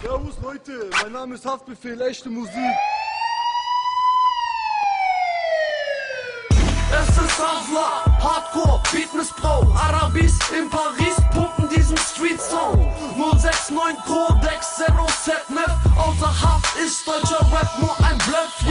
Servus Leute, mein Name ist Haftbefehl, echte Musik. Es ist Asla, Hardcore, Beatmissbrauch, Arabis in Paris pumpen diesen Street-Song. 069 Codex, Zero Set Meth, außer Haft ist deutscher Rap nur ein Bluff.